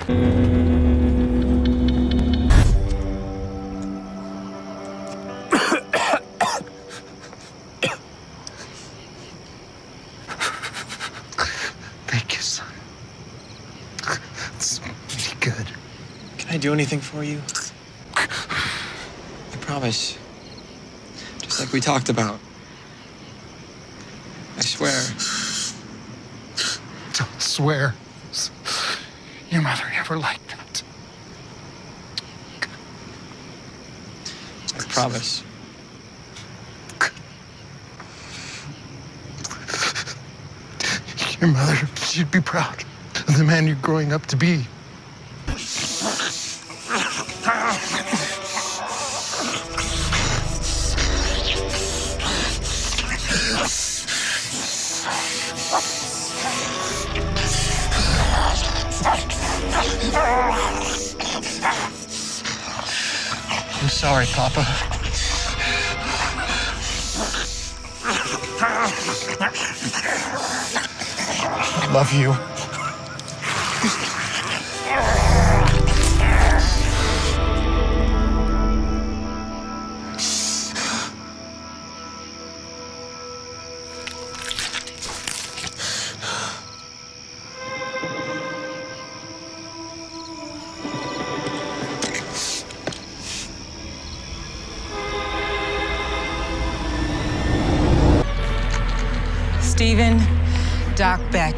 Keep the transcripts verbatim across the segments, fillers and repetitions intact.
Thank you, son. It's really good. Can I do anything for you? I promise. Just like we talked about. I swear. Don't swear. Your mother never liked that. I promise. Your mother, she'd be proud of the man you're growing up to be. I'm sorry, Papa. I love you. Stephen Doc Beck.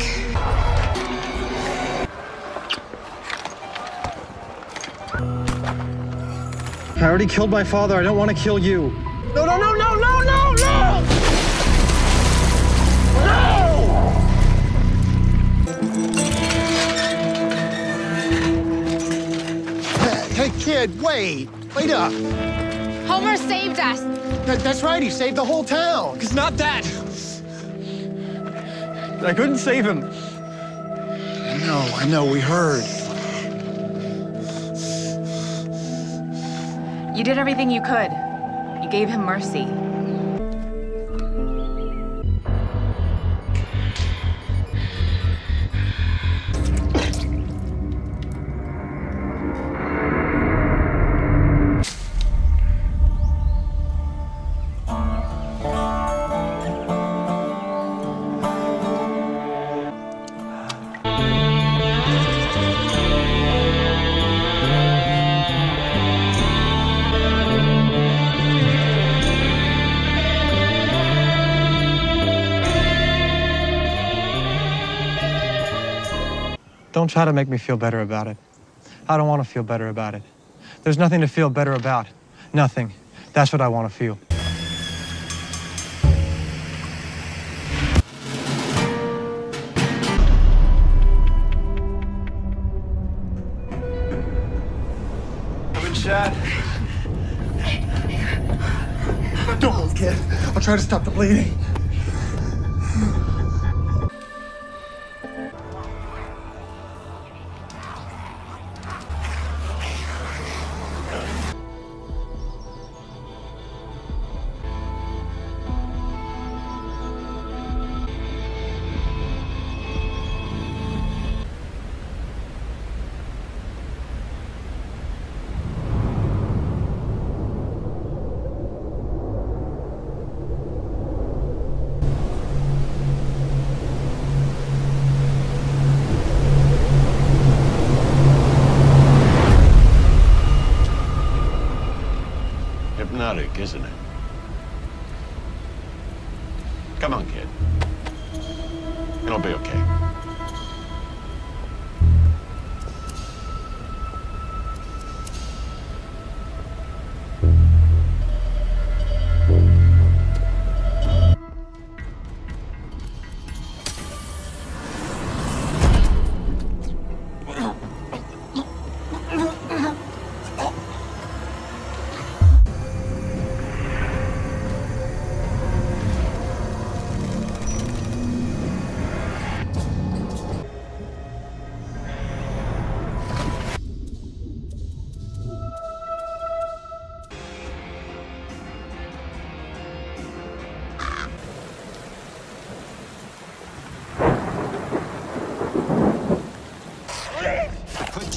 I already killed my father. I don't want to kill you. No, no, no, no, no, no, no! No! Hey, kid, wait. Wait up. Homer saved us. That, that's right, he saved the whole town. It's not that. I couldn't save him. I know, I know, we heard. You did everything you could. You gave him mercy. Don't try to make me feel better about it. I don't want to feel better about it. There's nothing to feel better about. Nothing. That's what I want to feel. Come in, Chad. Don't move, kid. I'll try to stop the bleeding. Hypnotic, isn't it? Come on, kid. It'll be okay.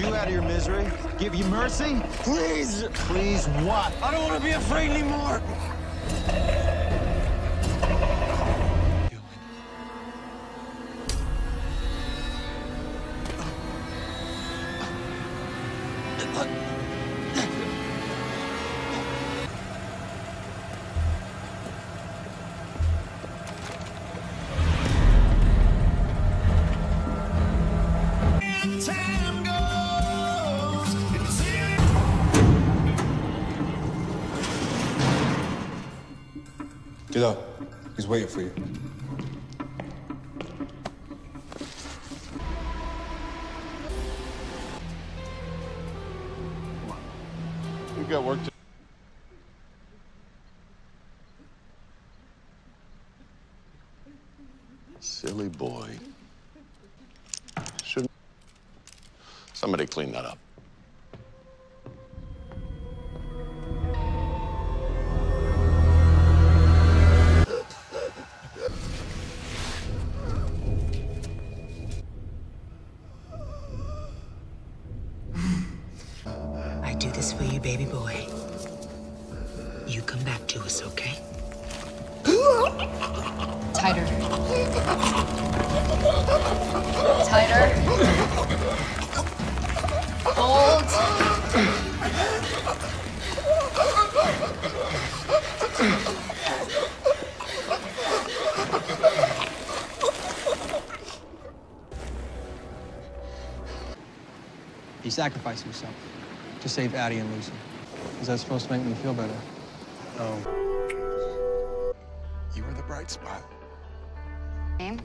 you out of your misery? Give you mercy? Please! Please what? I don't want to be afraid anymore. Get up. He's waiting for you. We've got work to Silly boy. Shouldn't somebody clean that up? I do this for you, baby boy. You come back to us, okay? Tighter. Tighter. Hold. He sacrificed himself to save Addie and Lucy. Is that supposed to make me feel better? Oh. You were the bright spot. Name?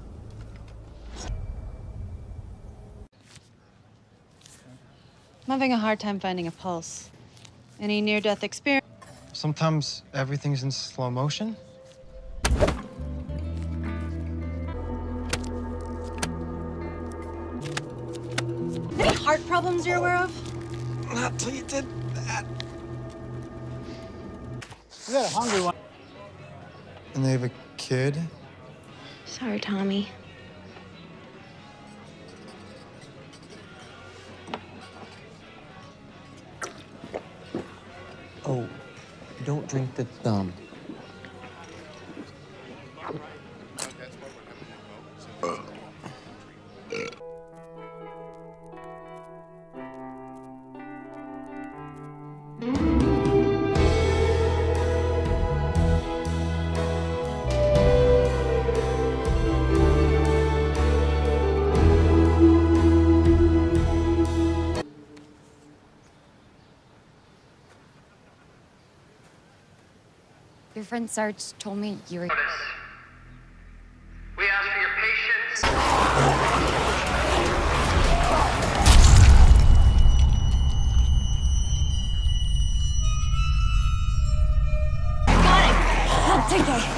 I'm having a hard time finding a pulse. Any near-death experience? Sometimes everything's in slow motion. Any heart problems you're aware of? Not till you did that. You got a hungry one. And they have a kid? Sorry, Tommy. Oh, don't drink the thumb. Your friend Sarge told me you were... We ask for your patience. Got it! I'll take it.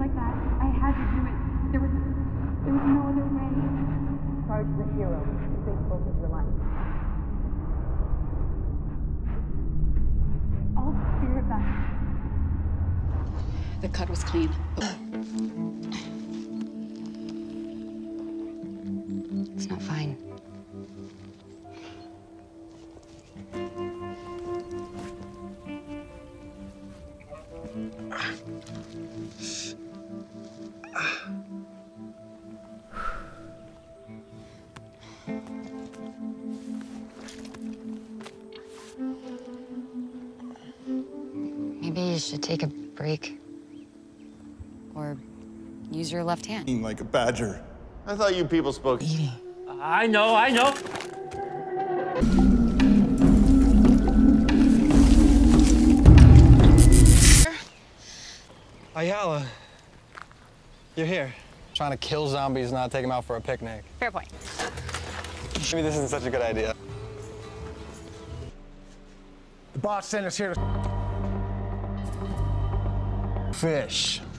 like that. I had to do it. There was, there was no other way. Sarge is a hero. You saved both of your lives. All fear of that. The cut was clean. It's not fine. Maybe you should take a break. Or use your left hand. Eating like a badger. I thought you people spoke Eating. I know, I know. Ayala, you're here. Trying to kill zombies, not take them out for a picnic. Fair point. Maybe this isn't such a good idea. The boss sent us here to fish.